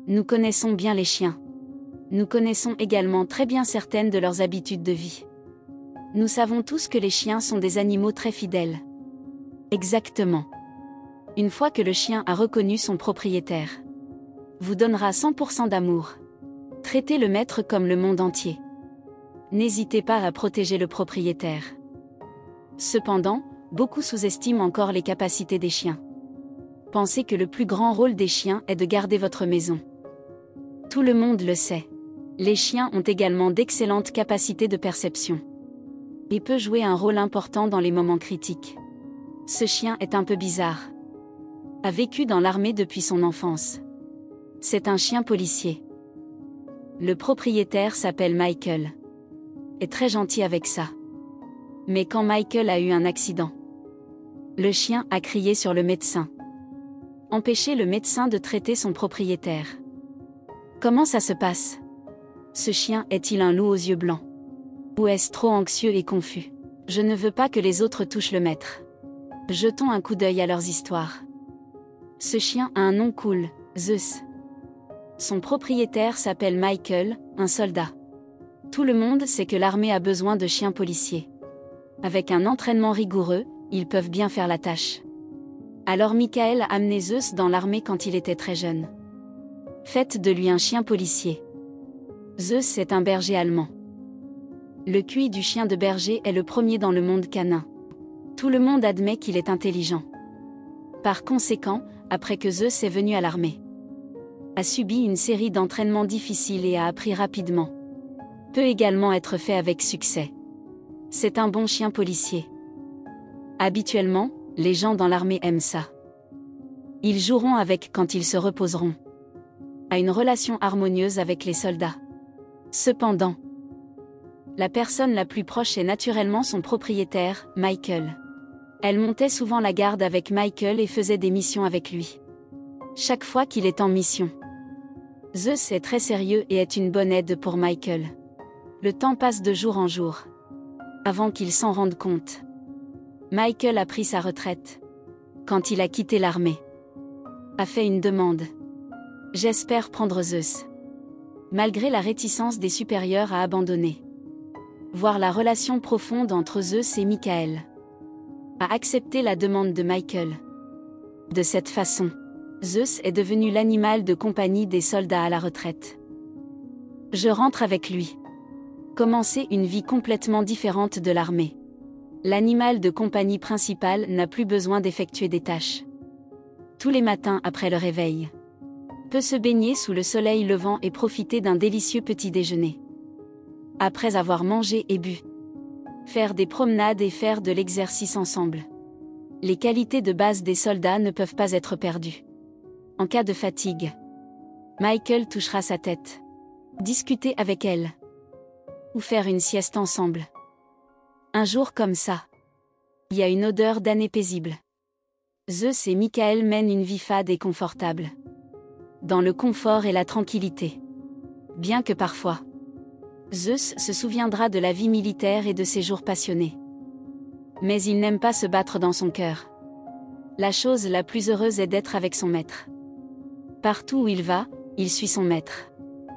Nous connaissons bien les chiens. Nous connaissons également très bien certaines de leurs habitudes de vie. Nous savons tous que les chiens sont des animaux très fidèles. Exactement. Une fois que le chien a reconnu son propriétaire, vous donnera 100% d'amour. Traitez le maître comme le monde entier. N'hésitez pas à protéger le propriétaire. Cependant, beaucoup sous-estiment encore les capacités des chiens. Pensez que le plus grand rôle des chiens est de garder votre maison. Tout le monde le sait. Les chiens ont également d'excellentes capacités de perception. Et peut jouer un rôle important dans les moments critiques. Ce chien est un peu bizarre. A vécu dans l'armée depuis son enfance. C'est un chien policier. Le propriétaire s'appelle Michael. Est très gentil avec ça. Mais quand Michael a eu un accident, le chien a crié sur le médecin. Empêcher le médecin de traiter son propriétaire. Comment ça se passe? Ce chien est-il un loup aux yeux blancs? Ou est-ce trop anxieux et confus? Je ne veux pas que les autres touchent le maître. Jetons un coup d'œil à leurs histoires. Ce chien a un nom cool, Zeus. Son propriétaire s'appelle Michael, un soldat. Tout le monde sait que l'armée a besoin de chiens policiers. Avec un entraînement rigoureux, ils peuvent bien faire la tâche. Alors Michael a amené Zeus dans l'armée quand il était très jeune. Faites de lui un chien policier. Zeus est un berger allemand. Le QI du chien de berger est le premier dans le monde canin. Tout le monde admet qu'il est intelligent. Par conséquent, après que Zeus est venu à l'armée, a subi une série d'entraînements difficiles et a appris rapidement. Peut également être fait avec succès. C'est un bon chien policier. Habituellement, les gens dans l'armée aiment ça. Ils joueront avec quand ils se reposeront. A une relation harmonieuse avec les soldats. Cependant, la personne la plus proche est naturellement son propriétaire, Michael. Elle montait souvent la garde avec Michael et faisait des missions avec lui. Chaque fois qu'il est en mission, Zeus est très sérieux et est une bonne aide pour Michael. Le temps passe de jour en jour. Avant qu'il s'en rende compte, Michael a pris sa retraite. Quand il a quitté l'armée, a fait une demande. J'espère prendre Zeus. Malgré la réticence des supérieurs à abandonner. Voir la relation profonde entre Zeus et Michael. A accepté la demande de Michael. De cette façon, Zeus est devenu l'animal de compagnie des soldats à la retraite. Je rentre avec lui. Commencer une vie complètement différente de l'armée. L'animal de compagnie principal n'a plus besoin d'effectuer des tâches. Tous les matins après le réveil. Peut se baigner sous le soleil levant et profiter d'un délicieux petit déjeuner. Après avoir mangé et bu. Faire des promenades et faire de l'exercice ensemble. Les qualités de base des soldats ne peuvent pas être perdues. En cas de fatigue, Michael touchera sa tête. Discuter avec elle. Ou faire une sieste ensemble. Un jour comme ça. Il y a une odeur d'année paisible. Zeus et Michael mènent une vie fade et confortable. Dans le confort et la tranquillité. Bien que parfois, Zeus se souviendra de la vie militaire et de ses jours passionnés. Mais il n'aime pas se battre dans son cœur. La chose la plus heureuse est d'être avec son maître. Partout où il va, il suit son maître.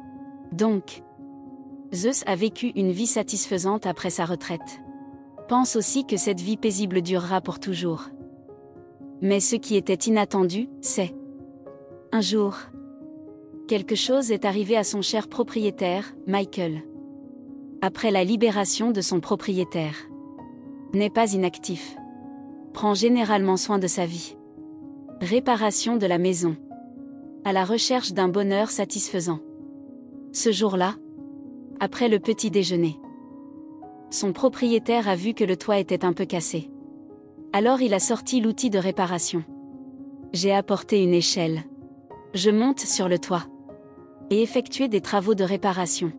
Donc, Zeus a vécu une vie satisfaisante après sa retraite. Pense aussi que cette vie paisible durera pour toujours. Mais ce qui était inattendu, c'est... Un jour, quelque chose est arrivé à son cher propriétaire, Michael. Après la libération de son propriétaire. N'est pas inactif. Prend généralement soin de sa vie. Réparation de la maison. À la recherche d'un bonheur satisfaisant. Ce jour-là, après le petit déjeuner, son propriétaire a vu que le toit était un peu cassé. Alors il a sorti l'outil de réparation. J'ai apporté une échelle. Je monte sur le toit. Et effectuer des travaux de réparation.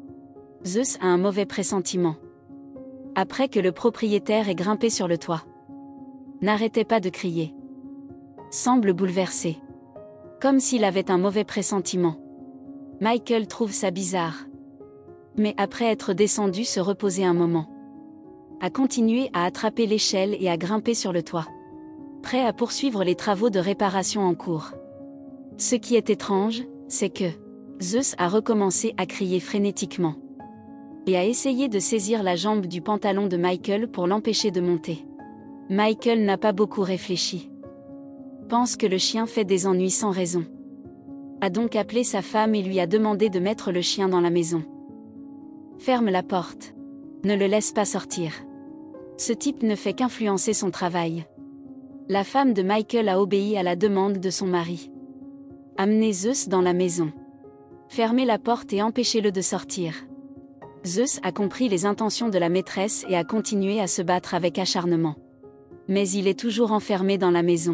Zeus a un mauvais pressentiment. Après que le propriétaire ait grimpé sur le toit. N'arrêtait pas de crier. Semble bouleversé. Comme s'il avait un mauvais pressentiment. Michael trouve ça bizarre. Mais après être descendu se reposer un moment. A continué à attraper l'échelle et à grimper sur le toit. Prêt à poursuivre les travaux de réparation en cours. Ce qui est étrange, c'est que Zeus a recommencé à crier frénétiquement et a essayé de saisir la jambe du pantalon de Michael pour l'empêcher de monter. Michael n'a pas beaucoup réfléchi. Pense que le chien fait des ennuis sans raison. A donc appelé sa femme et lui a demandé de mettre le chien dans la maison. Ferme la porte. Ne le laisse pas sortir. Ce type ne fait qu'influencer son travail. La femme de Michael a obéi à la demande de son mari. Amenez Zeus dans la maison. Fermez la porte et empêchez-le de sortir. Zeus a compris les intentions de la maîtresse et a continué à se battre avec acharnement. Mais il est toujours enfermé dans la maison.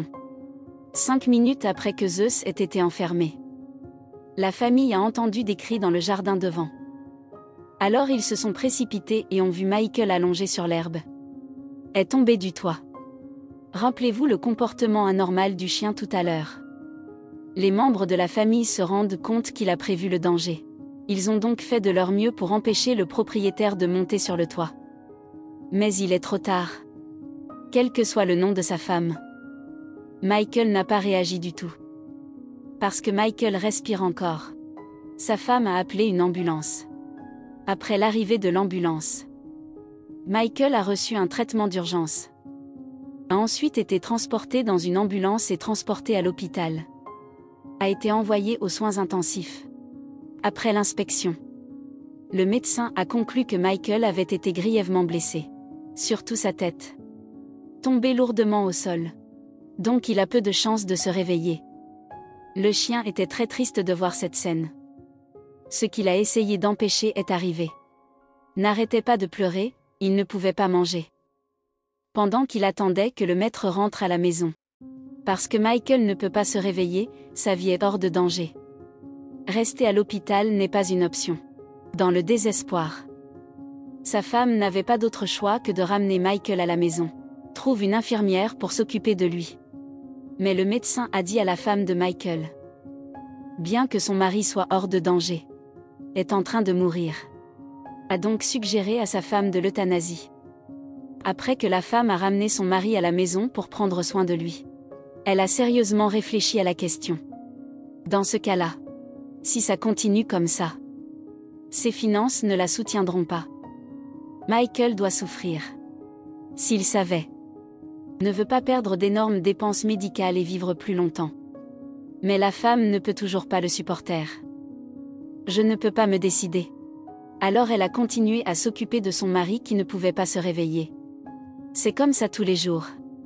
5 minutes après que Zeus ait été enfermé, la famille a entendu des cris dans le jardin devant. Alors ils se sont précipités et ont vu Michael allongé sur l'herbe. Est tombé du toit. Rappelez-vous le comportement anormal du chien tout à l'heure. Les membres de la famille se rendent compte qu'il a prévu le danger. Ils ont donc fait de leur mieux pour empêcher le propriétaire de monter sur le toit. Mais il est trop tard. Quel que soit le nom de sa femme, Michael n'a pas réagi du tout. Parce que Michael respire encore. Sa femme a appelé une ambulance. Après l'arrivée de l'ambulance, Michael a reçu un traitement d'urgence. A ensuite été transporté dans une ambulance et transporté à l'hôpital. A été envoyé aux soins intensifs. Après l'inspection, le médecin a conclu que Michael avait été grièvement blessé. Surtout sa tête. Tombé lourdement au sol. Donc il a peu de chances de se réveiller. Le chien était très triste de voir cette scène. Ce qu'il a essayé d'empêcher est arrivé. N'arrêtait pas de pleurer, il ne pouvait pas manger. Pendant qu'il attendait que le maître rentre à la maison. Parce que Michael ne peut pas se réveiller, sa vie est hors de danger. Rester à l'hôpital n'est pas une option. Dans le désespoir, sa femme n'avait pas d'autre choix que de ramener Michael à la maison. Trouve une infirmière pour s'occuper de lui. Mais le médecin a dit à la femme de Michael, bien que son mari soit hors de danger, est en train de mourir, a donc suggéré à sa femme de l'euthanasie. Après que la femme a ramené son mari à la maison pour prendre soin de lui, elle a sérieusement réfléchi à la question. Dans ce cas-là, si ça continue comme ça, ses finances ne la soutiendront pas. Michael doit souffrir. S'il savait, ne veut pas perdre d'énormes dépenses médicales et vivre plus longtemps. Mais la femme ne peut toujours pas le supporter. Je ne peux pas me décider. Alors elle a continué à s'occuper de son mari qui ne pouvait pas se réveiller. C'est comme ça tous les jours.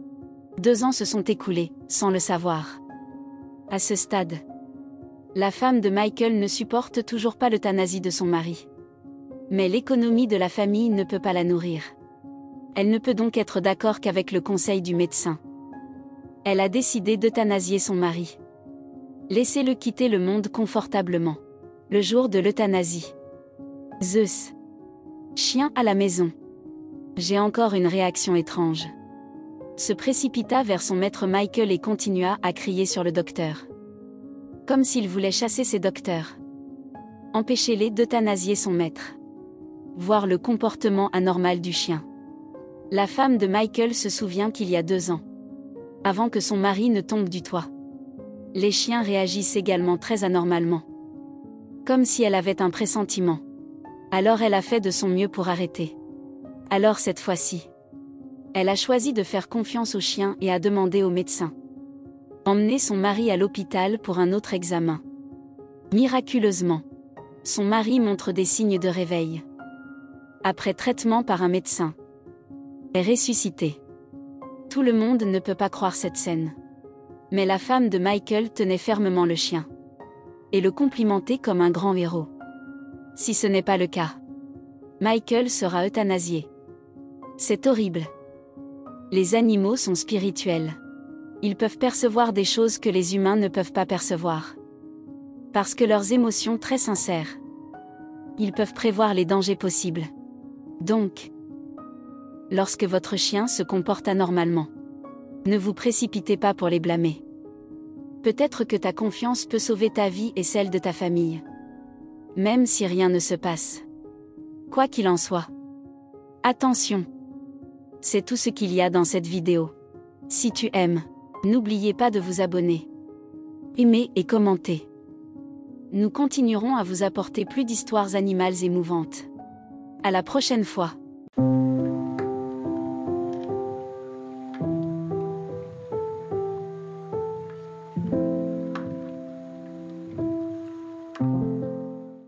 2 ans se sont écoulés, sans le savoir. À ce stade, la femme de Michael ne supporte toujours pas l'euthanasie de son mari. Mais l'économie de la famille ne peut pas la nourrir. Elle ne peut donc être d'accord qu'avec le conseil du médecin. Elle a décidé d'euthanasier son mari. Laissez-le quitter le monde confortablement. Le jour de l'euthanasie. Zeus. Chien à la maison. J'ai encore une réaction étrange. Se précipita vers son maître Michael et continua à crier sur le docteur. Comme s'il voulait chasser ses docteurs. Empêchez-les d'euthanasier son maître. Voir le comportement anormal du chien. La femme de Michael se souvient qu'il y a 2 ans. Avant que son mari ne tombe du toit. Les chiens réagissent également très anormalement. Comme si elle avait un pressentiment. Alors elle a fait de son mieux pour arrêter. Alors cette fois-ci, elle a choisi de faire confiance au chien et a demandé au médecin. Emmener son mari à l'hôpital pour un autre examen. Miraculeusement, son mari montre des signes de réveil. Après traitement par un médecin, est ressuscité. Tout le monde ne peut pas croire cette scène. Mais la femme de Michael tenait fermement le chien. Et le complimentait comme un grand héros. Si ce n'est pas le cas, Michael sera euthanasié. C'est horrible. Les animaux sont spirituels. Ils peuvent percevoir des choses que les humains ne peuvent pas percevoir. Parce que leurs émotions très sincères. Ils peuvent prévoir les dangers possibles. Donc, lorsque votre chien se comporte anormalement, ne vous précipitez pas pour les blâmer. Peut-être que ta confiance peut sauver ta vie et celle de ta famille. Même si rien ne se passe. Quoi qu'il en soit. Attention. C'est tout ce qu'il y a dans cette vidéo. Si tu aimes, n'oubliez pas de vous abonner. Aimer et commenter. Nous continuerons à vous apporter plus d'histoires animales émouvantes. À la prochaine fois.